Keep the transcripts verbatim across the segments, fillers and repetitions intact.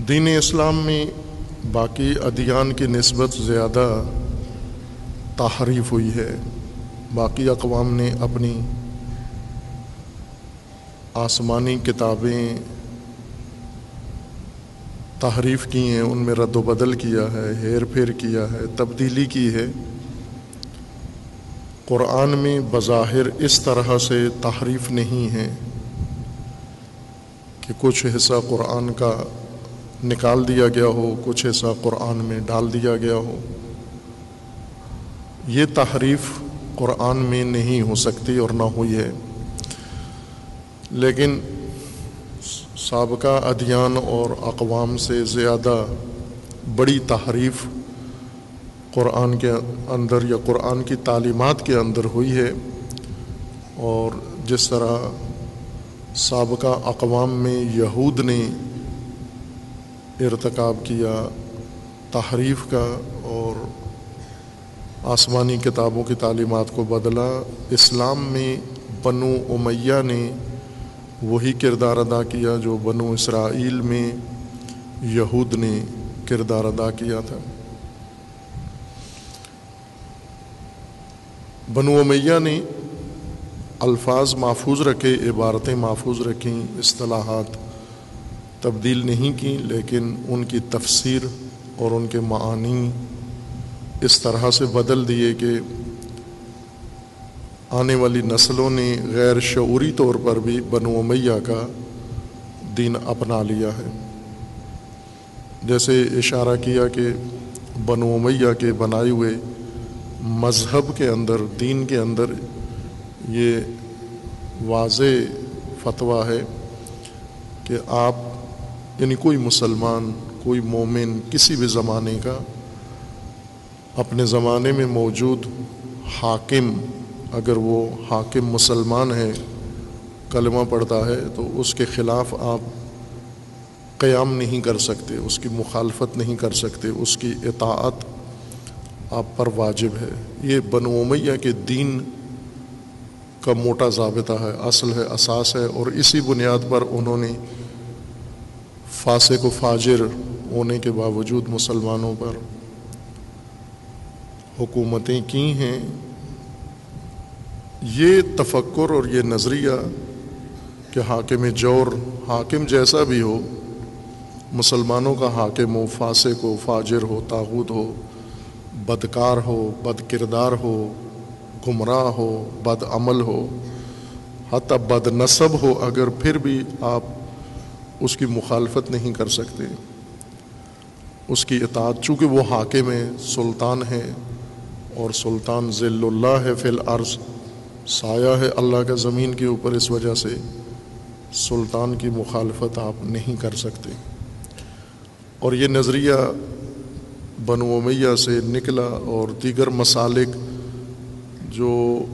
دین اسلام میں باقی ادیان کی نسبت زیادہ تحریف ہوئی ہے۔ باقی اقوام نے اپنی آسمانی کتابیں تحریف کی ہیں، ان میں رد و بدل کیا ہے، ہیر پھیر کیا ہے، تبدیلی کی ہے۔ قرآن میں بظاہر اس طرح سے تحریف نہیں ہے کہ کچھ حصہ قرآن کا نکال دیا گیا ہو، کچھ حصہ قرآن میں ڈال دیا گیا ہو۔ یہ تحریف قرآن میں نہیں ہو سکتی اور نہ ہوئی ہے، لیکن سابقہ ادیان اور اقوام سے زیادہ بڑی تحریف قرآن کے اندر یا قرآن کی تعلیمات کے اندر ہوئی ہے۔ اور جس طرح سابقہ اقوام میں یہود نے ارتکاب کیا تحریف کا اور آسمانی کتابوں کی تعلیمات کو بدلا، اسلام میں بنو امیہ نے وہی کردار ادا کیا جو بنو اسرائیل میں یہود نے کردار ادا کیا تھا۔ بنو امیہ نے الفاظ محفوظ رکھے، عبارتیں محفوظ رکھیں، اصطلاحات تبدیل نہیں کی، لیکن ان کی تفسیر اور ان کے معانی اس طرح سے بدل دیے کہ آنے والی نسلوں نے غیر شعوری طور پر بھی بنو امیہ کا دین اپنا لیا ہے۔ جیسے اشارہ کیا کہ بنو امیہ کے بنائے ہوئے مذہب کے اندر، دین کے اندر یہ واضح فتویٰ ہے کہ آپ یعنی کوئی مسلمان، کوئی مومن کسی بھی زمانے کا اپنے زمانے میں موجود حاکم، اگر وہ حاکم مسلمان ہے، کلمہ پڑھتا ہے، تو اس کے خلاف آپ قیام نہیں کر سکتے، اس کی مخالفت نہیں کر سکتے، اس کی اطاعت آپ پر واجب ہے۔ یہ بنو امیہ کے دین کا موٹا ضابطہ ہے، اصل ہے، اساس ہے، اور اسی بنیاد پر انہوں نے فاسق و فاجر ہونے کے باوجود مسلمانوں پر حکومتیں کی ہیں۔ یہ تفکر اور یہ نظریہ کہ حاکم جور، حاکم جیسا بھی ہو، مسلمانوں کا حاکم ہو، فاسق ہو، فاجر ہو، طاغوت ہو، بدکار ہو، بد کردار ہو، گمراہ ہو، بد عمل ہو، حتیٰ بد نسب ہو، اگر پھر بھی آپ اس کی مخالفت نہیں کر سکتے، اس کی اطاعت، چونکہ وہ حاکم ہے، سلطان ہے، اور سلطان ذل اللہ ہے فی الارض، سایہ ہے اللہ کا زمین کے اوپر، اس وجہ سے سلطان کی مخالفت آپ نہیں کر سکتے۔ اور یہ نظریہ بنو امیہ سے نکلا، اور دیگر مسالک جو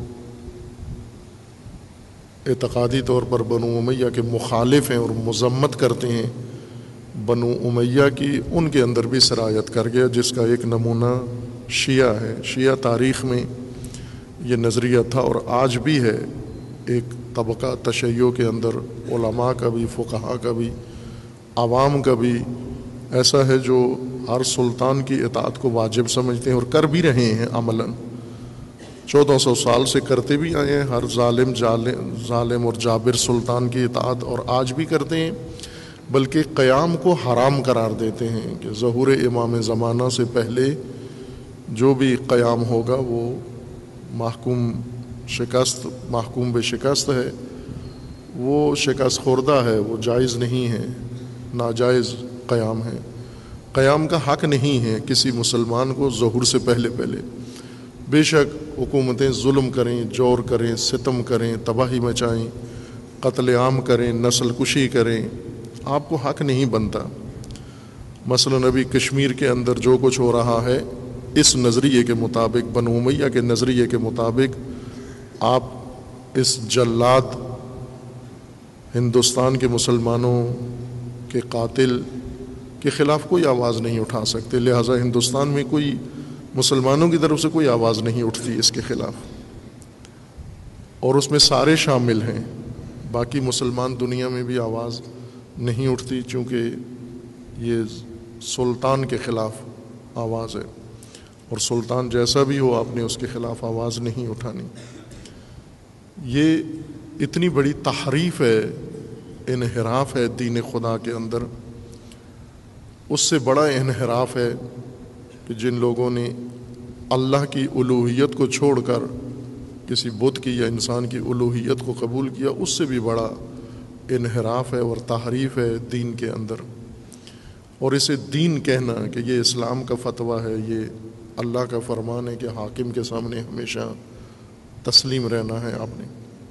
اعتقادی طور پر بنو امیہ کے مخالف ہیں اور مذمت کرتے ہیں بنو امیہ کی، ان کے اندر بھی سرایت کر گیا، جس کا ایک نمونہ شیعہ ہے۔ شیعہ تاریخ میں یہ نظریہ تھا اور آج بھی ہے، ایک طبقہ تشیع کے اندر علماء کا بھی، فقہاء کا بھی، عوام کا بھی ایسا ہے جو ہر سلطان کی اطاعت کو واجب سمجھتے ہیں اور کر بھی رہے ہیں عملاً، چودہ سو سال سے کرتے بھی آئے ہیں، ہر ظالم ظالم اور جابر سلطان کی اطاعت، اور آج بھی کرتے ہیں، بلکہ قیام کو حرام قرار دیتے ہیں کہ ظہور امام زمانہ سے پہلے جو بھی قیام ہوگا وہ محکوم شکست محکوم بے شکست ہے، وہ شکست خوردہ ہے، وہ جائز نہیں ہے، ناجائز قیام ہے۔ قیام کا حق نہیں ہے کسی مسلمان کو ظہور سے پہلے پہلے، بے شک حکومتیں ظلم کریں، جور کریں، ستم کریں، تباہی مچائیں، قتل عام کریں، نسل کشی کریں، آپ کو حق نہیں بنتا۔ مثلاً ابھی کشمیر کے اندر جو کچھ ہو رہا ہے، اس نظریے کے مطابق، بنو امیہ کے نظریے کے مطابق، آپ اس جلاد ہندوستان کے مسلمانوں کے قاتل کے خلاف کوئی آواز نہیں اٹھا سکتے، لہٰذا ہندوستان میں کوئی مسلمانوں کی طرف سے کوئی آواز نہیں اٹھتی اس کے خلاف، اور اس میں سارے شامل ہیں، باقی مسلمان دنیا میں بھی آواز نہیں اٹھتی، چونکہ یہ سلطان کے خلاف آواز ہے، اور سلطان جیسا بھی ہو آپ نے اس کے خلاف آواز نہیں اٹھانی۔ یہ اتنی بڑی تحریف ہے، انحراف ہے دین خدا کے اندر۔ اس سے بڑا انحراف ہے کہ جن لوگوں نے اللہ کی الوہیت کو چھوڑ کر کسی بت کی یا انسان کی الوہیت کو قبول کیا، اس سے بھی بڑا انحراف ہے اور تحریف ہے دین کے اندر۔ اور اسے دین کہنا کہ یہ اسلام کا فتویٰ ہے، یہ اللہ کا فرمان ہے کہ حاکم کے سامنے ہمیشہ تسلیم رہنا ہے آپ نے۔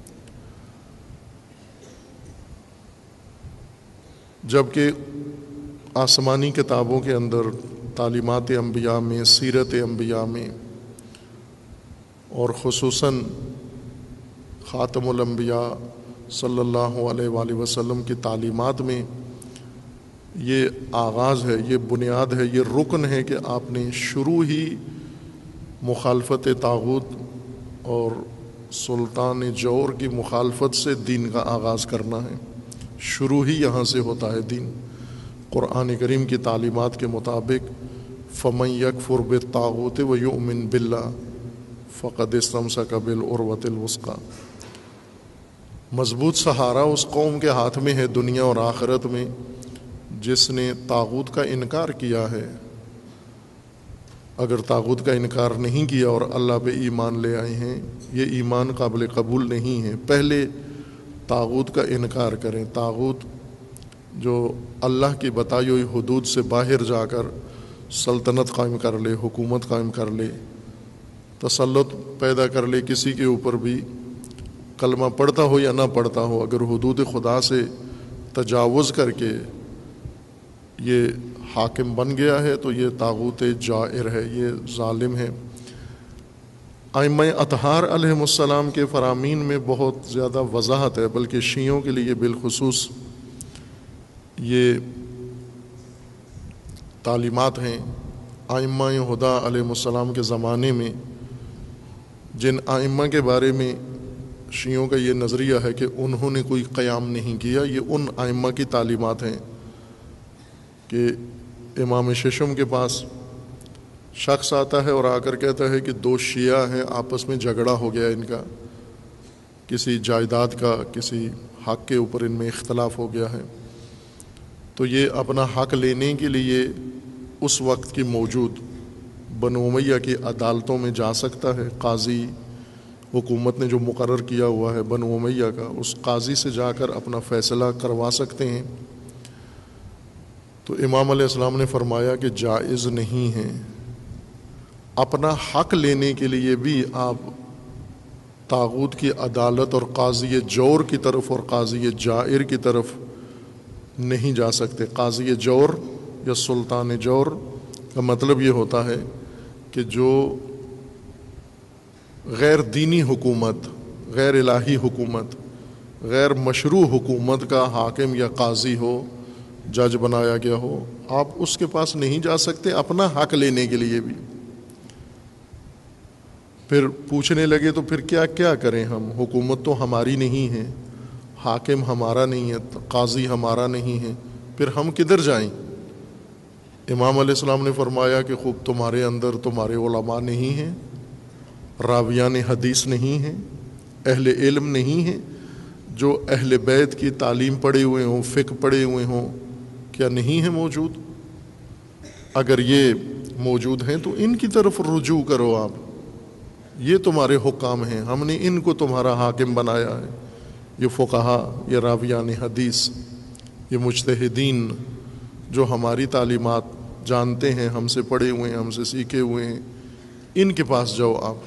جبکہ آسمانی کتابوں کے اندر، تعلیمات انبیاء میں، سیرت انبیاء میں، اور خصوصاً خاتم الانبیاء صلی اللہ علیہ وآلہ وسلم کی تعلیمات میں یہ آغاز ہے، یہ بنیاد ہے، یہ رکن ہے کہ آپ نے شروع ہی مخالفت طاغوت اور سلطان جور کی مخالفت سے دین کا آغاز کرنا ہے۔ شروع ہی یہاں سے ہوتا ہے دین۔ قرآن کریم کی تعلیمات کے مطابق فَمَن يَكْفُرْ بِالطَّاغُوتِ وَيُؤْمِن بِاللَّهِ فَقَدِ اسْتَمْسَكَ بِالْعُرْوَةِ الْوُثْقَىٰ۔ مضبوط سہارا اس قوم کے ہاتھ میں ہے دنیا اور آخرت میں جس نے طاغوت کا انکار کیا ہے۔ اگر طاغوت کا انکار نہیں کیا اور اللہ پہ ایمان لے آئے ہیں، یہ ایمان قابل قبول نہیں ہے۔ پہلے طاغوت کا انکار کریں۔ طاغوت جو اللہ کی بتائی ہوئی حدود سے باہر جا کر سلطنت قائم کر لے، حکومت قائم کر لے، تسلط پیدا کر لے کسی کے اوپر بھی، کلمہ پڑھتا ہو یا نہ پڑھتا ہو، اگر حدود خدا سے تجاوز کر کے یہ حاکم بن گیا ہے تو یہ طاغوت جائر ہے، یہ ظالم ہے۔ ائمہ اطہار علیہم السلام کے فرامین میں بہت زیادہ وضاحت ہے، بلکہ شیعوں کے لیے بالخصوص یہ تعلیمات ہیں۔ ائمہ ہدیٰ علیہم السلام کے زمانے میں جن ائمہ کے بارے میں شیعوں کا یہ نظریہ ہے کہ انہوں نے کوئی قیام نہیں کیا، یہ ان ائمہ کی تعلیمات ہیں کہ امام ششم کے پاس شخص آتا ہے اور آ کر کہتا ہے کہ دو شیعہ ہیں، آپس میں جھگڑا ہو گیا ان کا، کسی جائیداد کا، کسی حق کے اوپر ان میں اختلاف ہو گیا ہے، تو یہ اپنا حق لینے کے لیے اس وقت کی موجود بنو امیہ کی عدالتوں میں جا سکتا ہے۔ قاضی حکومت نے جو مقرر کیا ہوا ہے بنو امیہ کا، اس قاضی سے جا کر اپنا فیصلہ کروا سکتے ہیں۔ تو امام علیہ السلام نے فرمایا کہ جائز نہیں ہے۔ اپنا حق لینے کے لیے بھی آپ طاغوت کی عدالت اور قاضی جور کی طرف اور قاضی جائر کی طرف نہیں جا سکتے۔ قاضی جور یا سلطان جور کا مطلب یہ ہوتا ہے کہ جو غیر دینی حکومت، غیر الہی حکومت، غیر مشروع حکومت کا حاکم یا قاضی ہو، جج بنایا گیا ہو، آپ اس کے پاس نہیں جا سکتے اپنا حق لینے کے لیے بھی۔ پھر پوچھنے لگے تو پھر کیا کیا کریں ہم، حکومت تو ہماری نہیں ہے، حاکم ہمارا نہیں ہے، قاضی ہمارا نہیں ہے، پھر ہم کدھر جائیں؟ امام علیہ السلام نے فرمایا کہ خوب تمہارے اندر تمہارے علماء نہیں ہیں، راویان حدیث نہیں ہیں، اہل علم نہیں ہیں، جو اہل بیت کی تعلیم پڑھے ہوئے ہوں، فقہ پڑھے ہوئے ہوں، کیا نہیں ہیں موجود؟ اگر یہ موجود ہیں تو ان کی طرف رجوع کرو آپ، یہ تمہارے حکام ہیں، ہم نے ان کو تمہارا حاکم بنایا ہے۔ یہ فقہا، یہ راویان حدیث، یہ مجتہدین جو ہماری تعلیمات جانتے ہیں، ہم سے پڑھے ہوئے ہیں، ہم سے سیکھے ہوئے ہیں، ان کے پاس جاؤ آپ۔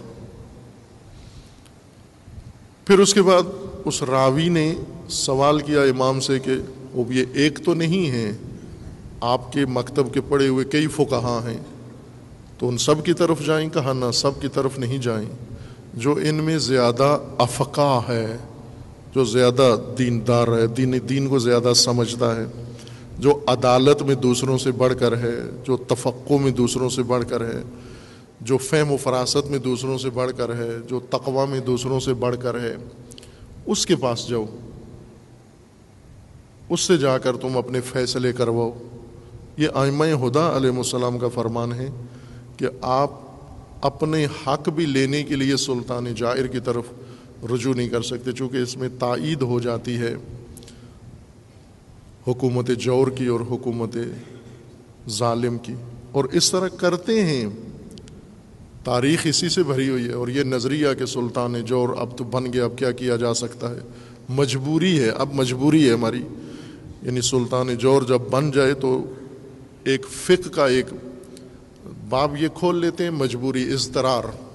پھر اس کے بعد اس راوی نے سوال کیا امام سے کہ اب یہ ایک تو نہیں ہے، آپ کے مکتب کے پڑھے ہوئے کئی فقہا ہیں، تو ان سب کی طرف جائیں؟ کہا نہ، سب کی طرف نہیں جائیں، جو ان میں زیادہ افقہ ہے، جو زیادہ دیندار ہے، دین دین کو زیادہ سمجھتا ہے، جو عدالت میں دوسروں سے بڑھ کر ہے، جو تفقہ میں دوسروں سے بڑھ کر ہے، جو فہم و فراست میں دوسروں سے بڑھ کر ہے، جو تقوی میں دوسروں سے بڑھ کر ہے، اس کے پاس جاؤ، اس سے جا کر تم اپنے فیصلے کرواؤ۔ یہ ائمہ ہدیٰ علیہ السلام کا فرمان ہے کہ آپ اپنے حق بھی لینے کے لیے سلطان جائر کی طرف رجوع نہیں کر سکتے، چونکہ اس میں تائید ہو جاتی ہے حکومت جور کی اور حکومت ظالم کی، اور اس طرح کرتے ہیں۔ تاریخ اسی سے بھری ہوئی ہے، اور یہ نظریہ کہ سلطان جور اب تو بن گیا، اب کیا کیا جا سکتا ہے، مجبوری ہے، اب مجبوری ہے ہماری، یعنی سلطان جور جب بن جائے تو ایک فقہ کا ایک باب یہ کھول لیتے ہیں، مجبوری، اضطرار۔